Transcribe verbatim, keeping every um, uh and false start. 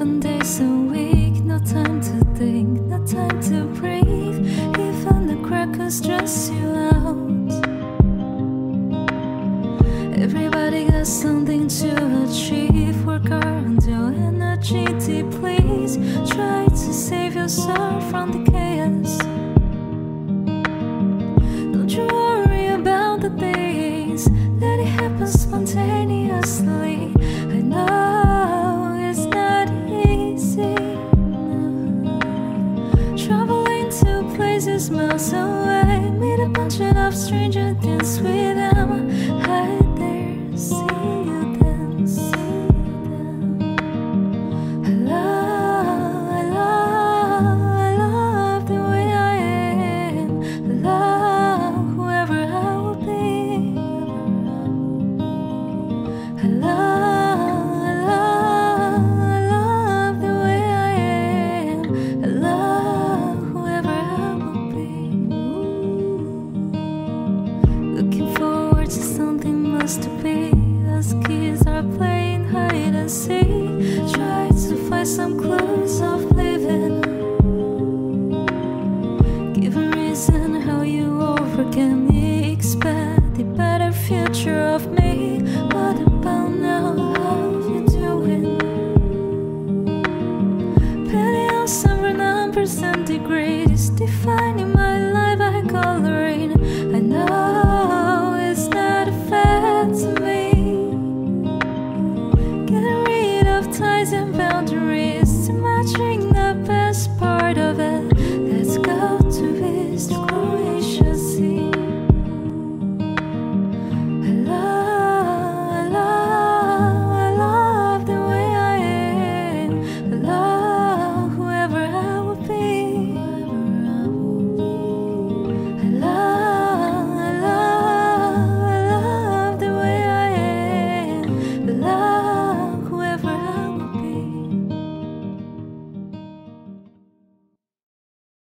Seven days a week, no time to think, no time to breathe. Even the crackers stress you out. Everybody got something to achieve. Work hard until energy depletes. Try to save yourself from the chaos. Don't you worry about the days, let it happen spontaneously. I know it's not easy. Traveling to places miles away, meet a bunch of strangers, dance with them. Hide there, see you then, see you then. I love, I love, I love the way I am. I love whoever I will be. I love, I love, I love the way I am. I love whoever I will be. Ooh. Looking forward to something must to be. As kids are playing hide and seek, try to find some clues of living. Give a reason how you overcame